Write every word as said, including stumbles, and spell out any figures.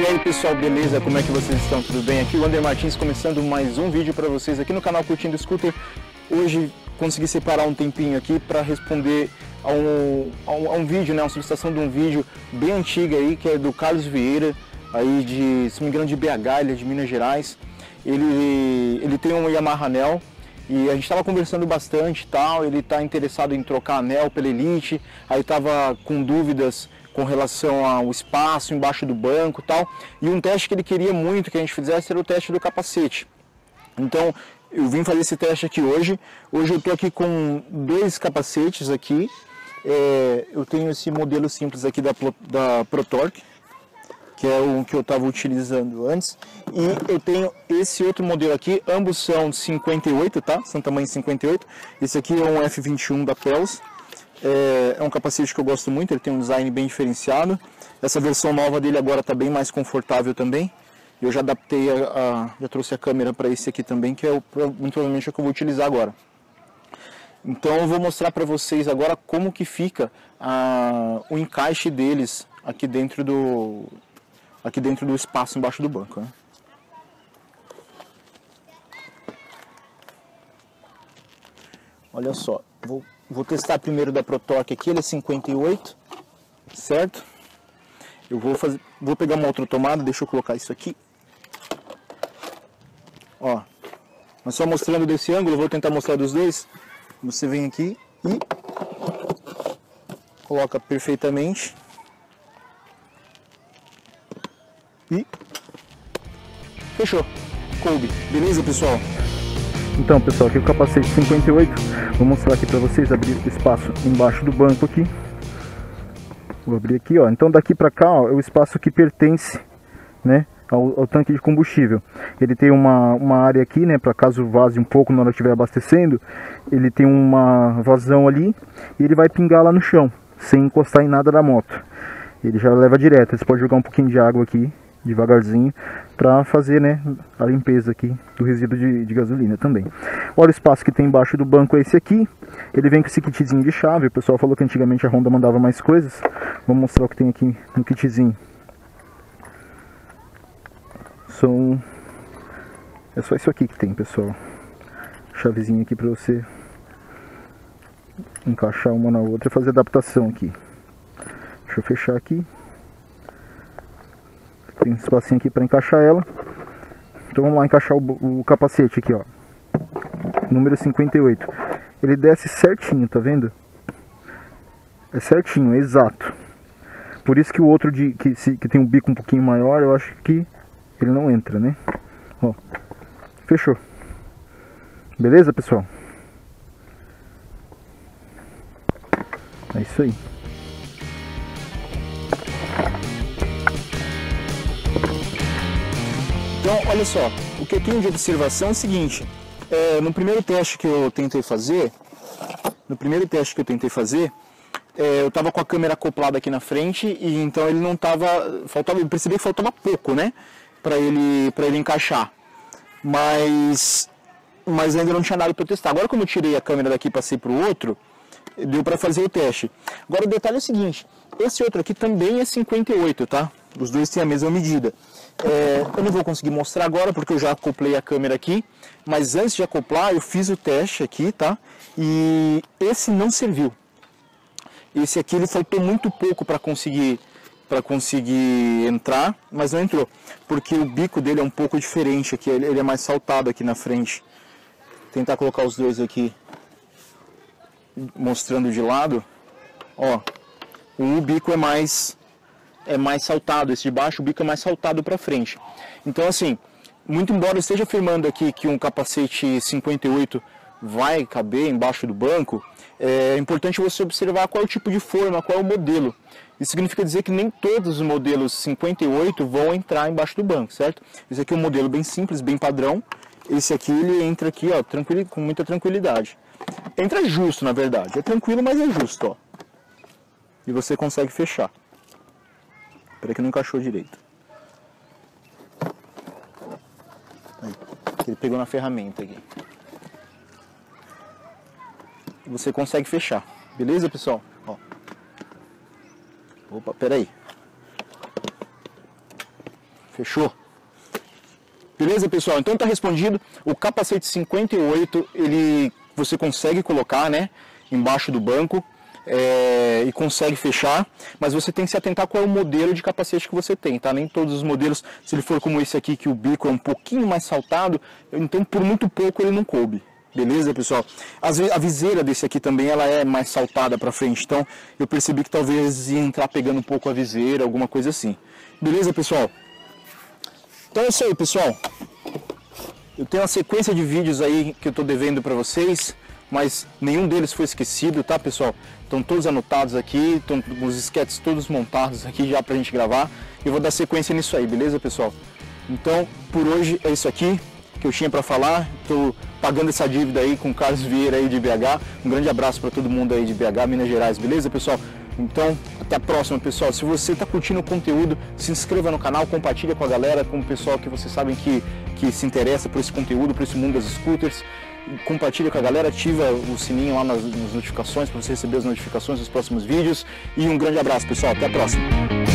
E aí pessoal, beleza? Como é que vocês estão? Tudo bem? Aqui o Wander Martins começando mais um vídeo para vocês aqui no canal Curtindo Scooter. Hoje consegui separar um tempinho aqui para responder a um, a, um, a um vídeo, né? Uma solicitação de um vídeo bem antigo aí, que é do Carlos Vieira, aí de, se não me engano, de B H, ele é de Minas Gerais. Ele, ele tem um Yamaha anel e a gente estava conversando bastante e tal, ele está interessado em trocar anel pela Elite, aí estava com dúvidas com relação ao espaço embaixo do banco e tal, e um teste que ele queria muito que a gente fizesse era o teste do capacete. Então eu vim fazer esse teste aqui hoje. Hoje eu estou aqui com dois capacetes aqui. É, eu tenho esse modelo simples aqui da, da ProTorque, que é o que eu estava utilizando antes, e eu tenho esse outro modelo aqui, ambos são cinquenta e oito, tá? São tamanho cinquenta e oito. Esse aqui é um F vinte e um da Pels. É, é um capacete que eu gosto muito, ele tem um design bem diferenciado. Essa versão nova dele agora está bem mais confortável também. Eu já adaptei, a, a, já trouxe a câmera para esse aqui também, que é o, muito provavelmente é o que eu vou utilizar agora. Então eu vou mostrar para vocês agora como que fica a, o encaixe deles aqui dentro do, aqui dentro do espaço embaixo do banco, né? Olha só, vou, vou testar primeiro da ProTorque aqui, ele é cinquenta e oito, certo? Eu vou, fazer, vou pegar uma outra tomada, deixa eu colocar isso aqui. Ó, mas só mostrando desse ângulo, eu vou tentar mostrar dos dois. Você vem aqui e coloca perfeitamente. E fechou, coube, beleza pessoal? Então pessoal, aqui é o capacete cinquenta e oito, vou mostrar aqui para vocês, abrir o espaço embaixo do banco aqui. Vou abrir aqui, ó. Então daqui para cá, ó, é o espaço que pertence, né, ao, ao tanque de combustível. Ele tem uma, uma área aqui, né, para caso vaze um pouco na hora que estiver abastecendo, ele tem uma vazão ali e ele vai pingar lá no chão, sem encostar em nada da moto. Ele já leva direto, você pode jogar um pouquinho de água aqui, devagarzinho, para fazer, né, a limpeza aqui do resíduo de, de gasolina também. Olha o espaço que tem embaixo do banco, é esse aqui. Ele vem com esse kitzinho de chave. O pessoal falou que antigamente a Honda mandava mais coisas. Vou mostrar o que tem aqui no kitzinho. São... é só isso aqui que tem, pessoal. Chavezinha aqui para você encaixar uma na outra e fazer adaptação aqui. Deixa eu fechar aqui. Tem um espacinho aqui para encaixar ela. Então vamos lá encaixar o, o capacete aqui, ó. Número cinquenta e oito. Ele desce certinho, tá vendo? É certinho, é exato. Por isso que o outro de, que, se, que tem um bico um pouquinho maior, eu acho que ele não entra, né? Ó, fechou. Beleza, pessoal? É isso aí. Então, olha só, o que eu tenho de observação é o seguinte, é, no primeiro teste que eu tentei fazer, no primeiro teste que eu tentei fazer, é, eu estava com a câmera acoplada aqui na frente e então ele não estava, faltava, eu percebi que faltava pouco, né, para ele, para ele encaixar, mas, mas ainda não tinha nada para testar. Agora como eu tirei a câmera daqui e passei para o outro, deu para fazer o teste. Agora o detalhe é o seguinte, esse outro aqui também é cinquenta e oito, tá? Os dois têm a mesma medida. É, eu não vou conseguir mostrar agora porque eu já acoplei a câmera aqui, mas antes de acoplar eu fiz o teste aqui, tá? E esse não serviu. Esse aqui ele faltou muito pouco para conseguir para conseguir entrar, mas não entrou, porque o bico dele é um pouco diferente aqui, ele é mais saltado aqui na frente. Vou tentar colocar os dois aqui mostrando de lado. Ó, o bico é mais é mais saltado, esse de baixo o bico é mais saltado para frente. Então assim, muito embora eu esteja afirmando aqui que um capacete cinquenta e oito vai caber embaixo do banco, é importante você observar qual é o tipo de forma, qual é o modelo. Isso significa dizer que nem todos os modelos cinquenta e oito vão entrar embaixo do banco, certo? Esse aqui é um modelo bem simples, bem padrão. Esse aqui ele entra aqui, ó, tranquilo, com muita tranquilidade. Entra justo, na verdade. É tranquilo, mas é justo, ó. E você consegue fechar. Espera que não encaixou direito. Aí, ele pegou na ferramenta aqui. Você consegue fechar. Beleza, pessoal? Ó. Opa, peraí. Fechou? Beleza, pessoal? Então tá respondido. O capacete cinquenta e oito, ele você consegue colocar, né, embaixo do banco é, e consegue fechar, mas você tem que se atentar qual é o modelo de capacete que você tem, tá? Nem todos os modelos, se ele for como esse aqui, que o bico é um pouquinho mais saltado, então por muito pouco ele não coube. Beleza, pessoal? Às vezes, a viseira desse aqui também ela é mais saltada para frente, então eu percebi que talvez ia entrar pegando um pouco a viseira, alguma coisa assim. Beleza, pessoal? Então é isso aí, pessoal. Eu tenho uma sequência de vídeos aí que eu estou devendo para vocês, mas nenhum deles foi esquecido, tá, pessoal? Estão todos anotados aqui, estão os sketches todos montados aqui já pra gente gravar. E eu vou dar sequência nisso aí, beleza, pessoal? Então, por hoje é isso aqui que eu tinha para falar. Estou pagando essa dívida aí com o Carlos Vieira aí de B H. Um grande abraço para todo mundo aí de B H, Minas Gerais, beleza, pessoal? Então, até a próxima, pessoal. Se você está curtindo o conteúdo, se inscreva no canal, compartilha com a galera, com o pessoal que vocês sabem que, que se interessa por esse conteúdo, por esse mundo das scooters. Compartilha com a galera, ativa o sininho lá nas, nas notificações para você receber as notificações dos próximos vídeos. E um grande abraço, pessoal. Até a próxima.